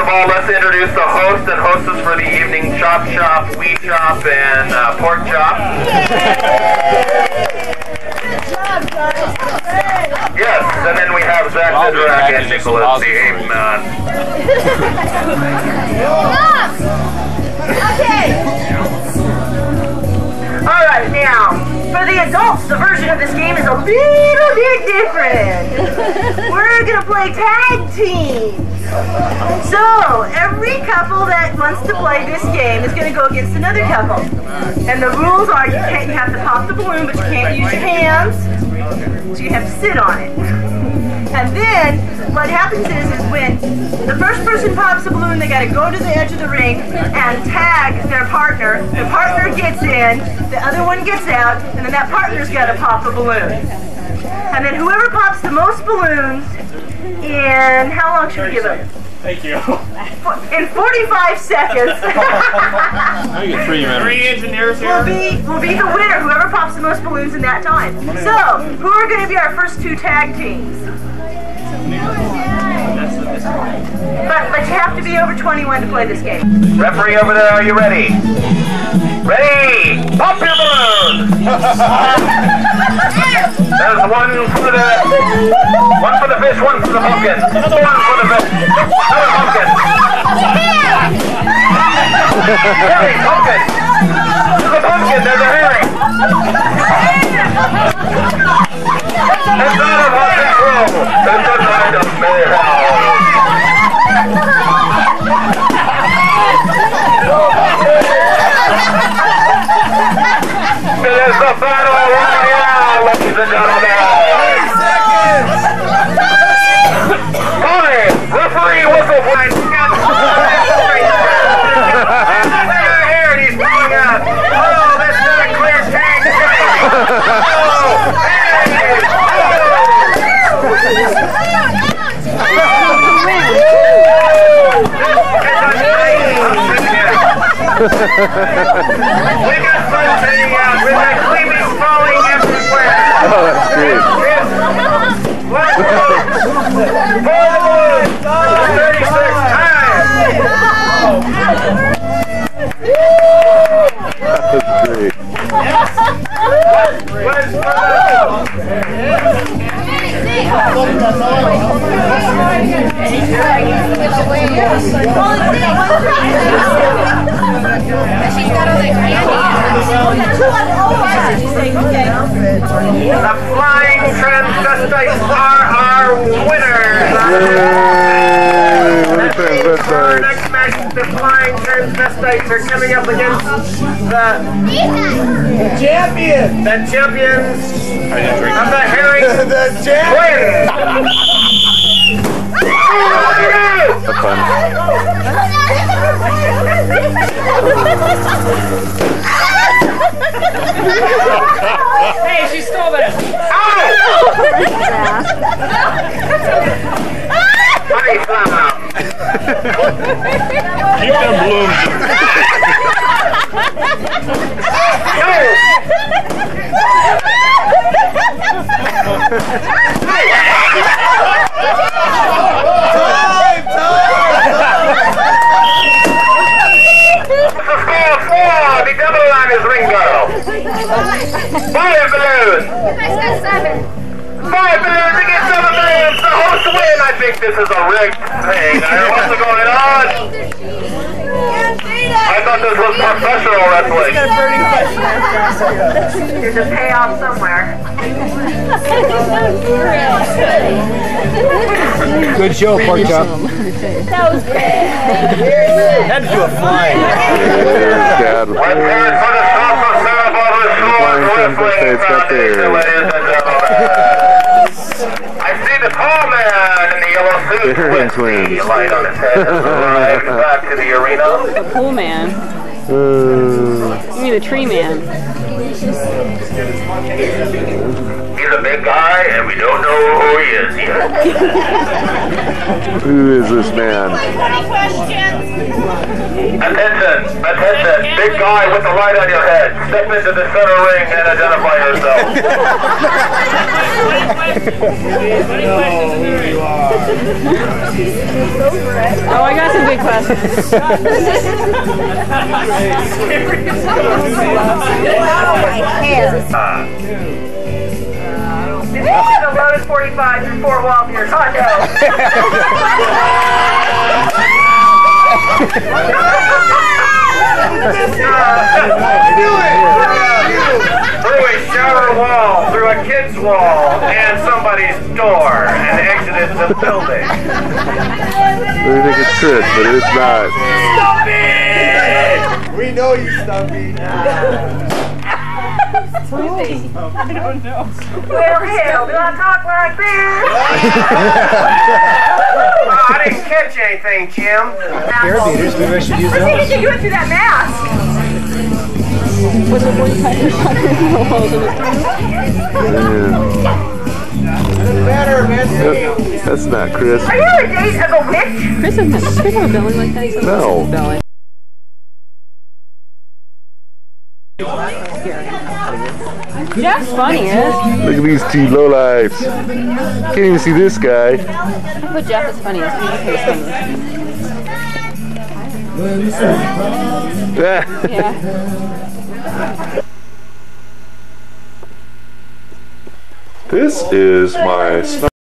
of all, let's introduce the host and hostess for the evening, Chop Chop, Wheat Chop, and Pork Chop. Yes, and then we have Zach the Dragon, Nicholas the Ape Man. Okay. Alright, now, for the adults, the version of this game is a little bit different. We're going to play tag team. So, every couple that wants to play this game is going to go against another couple. And the rules are you have to pop the balloon, but you can't use your hands. So you have to sit on it. And then, what happens is when the first person pops the balloon, they got to go to the edge of the ring and tag their partner. The partner gets in, the other one gets out, and then that partner's got to pop a balloon. And then whoever pops the most balloons in, how long should we give them? Thank you. In 45 seconds. I get 3 minutes. 3 engineers here. Will be the winner, whoever pops the most balloons in that time. So, who are going to be our first 2 tag teams? But you have to be over 21 to play this game. Referee over there, are you ready? Ready! Pop your balloon! There's one for the fish, one for the pumpkin. Another one for the fish. Another pumpkin. Herring, pumpkin. There's a pumpkin, there's a herring. It's out of our control. It's a night of mayhem. It is the battle royale, ladies and gentlemen. 5 seconds. Referee whistle point. Here, and he's coming out. Oh, that's not a clear tag. We got sun turning out. We got cleavage falling everywhere. Oh, that's great. 36 times. That's great. She's got all that The flying transvestites are our winners. For our next match, the flying transvestites are coming up against the champions. The champions of the herring twins. That's fun. Hey, she stole that! Honey flower. Keep them blooms. The double line is Ringo. 5 balloons. 5 balloons against 7 balloons. The host win. I think this is a rigged thing. What's going on? I thought this was professional wrestling. There's a payoff somewhere. Good show, Pork Chop. That was bad. Had to do a flying. God. Let's hear it for the top of Sarah Wrestling Foundation, ladies and gentlemen. I see the tall man in the yellow suit with the light on his head as arrived back to the arena. The pool man. You mean the tree man. He He's a big guy, and we don't know who he is yet. Who is this man? Attention, attention, big guy with the light on your head. Step into the center ring and identify yourself. Oh, I got some big questions. Did you see the Lotus 45 through 4 walls in your condo? Through a shower wall, through a kid's wall, and somebody's door, and exited the building. We think it's Chris, but it's not. We know you, Stumpy. I don't know. Well, hell, do I talk like this? I didn't catch anything, Jim. Air beaters, maybe I should use Let's see if those. you do it through that mask. Was it 45 holes in Better, man. That's not Chris. Are you a date of a witch? Chris has a belly like that. He's got No. a belly. Jeff's funny, eh? Look at these two lowlifes. Can't even see this guy. I put Jeff as funny as Yeah. This is my